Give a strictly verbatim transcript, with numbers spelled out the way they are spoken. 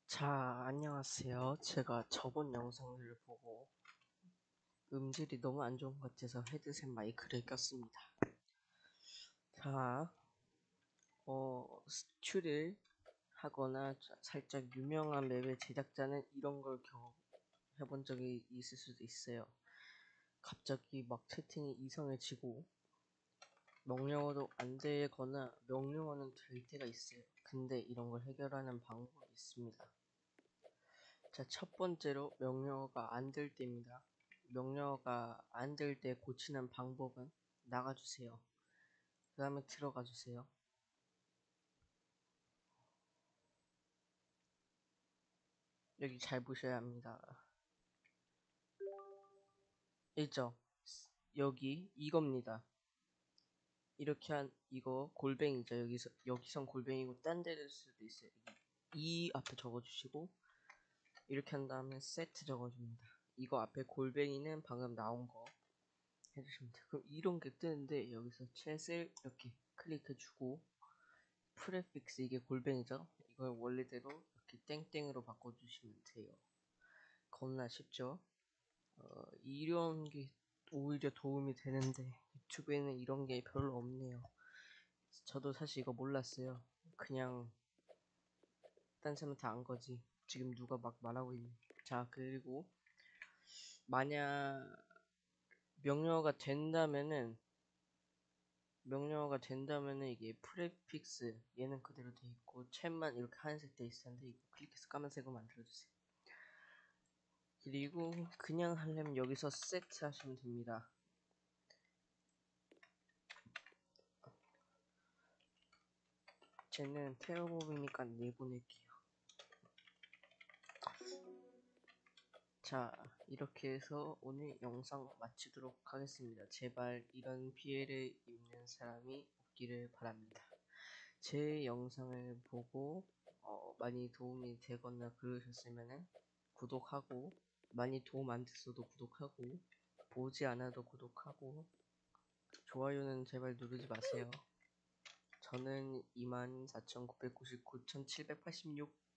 자, 안녕하세요. 제가 저번 영상을 보고 음질이 너무 안 좋은 것 같아서 헤드셋 마이크를 꼈습니다. 자, 어, 스튜를 하거나 살짝 유명한 맵의 제작자는 이런 걸 경험 해본 적이 있을 수도 있어요. 갑자기 막 채팅이 이상해지고 명령어도 안 되거나 명령어는 될 때가 있어요. 근데 이런 걸 해결하는 방법이 있습니다. 자, 첫 번째로 명령어가 안 될 때입니다. 명령어가 안 될 때 고치는 방법은 나가주세요. 그 다음에 들어가 주세요. 여기 잘 보셔야 합니다. 있죠? 여기 이겁니다. 이렇게 한 이거 골뱅이죠. 여기서 여기선 골뱅이고 딴 데일 수도 있어요. 이 앞에 적어주시고 이렇게 한 다음에 세트 적어줍니다. 이거 앞에 골뱅이는 방금 나온 거 해주시면 돼요. 그럼 이런 게 뜨는데 여기서 챗을 이렇게 클릭해주고 프레픽스 이게 골뱅이죠. 이걸 원래대로 이렇게 땡땡으로 바꿔주시면 돼요. 겁나 쉽죠. 어, 이런 게 오히려 도움이 되는데 유튜브에는 이런 게 별로 없네요. 저도 사실 이거 몰랐어요. 그냥 딴 사람한테 안 거지. 지금 누가 막 말하고 있네. 자, 그리고 만약 명령어가 된다면은 명령어가 된다면은 이게 프레픽스 얘는 그대로 돼 있고 챗만 이렇게 하얀색 돼 있었는데 이거 클릭해서 까만색으로 만들어주세요. 그리고 그냥 하려면 여기서 세트 하시면 됩니다. 쟤는 태어봅이니까 내보낼게요. 자, 이렇게 해서 오늘 영상 마치도록 하겠습니다. 제발 이런 피해를 입는 사람이 없기를 바랍니다. 제 영상을 보고 어, 많이 도움이 되거나 그러셨으면 구독하고, 많이 도움 안 됐어도 구독하고, 보지 않아도 구독하고, 좋아요는 제발 누르지 마세요. 저는 이만 사천구백구십구, 천칠백팔십육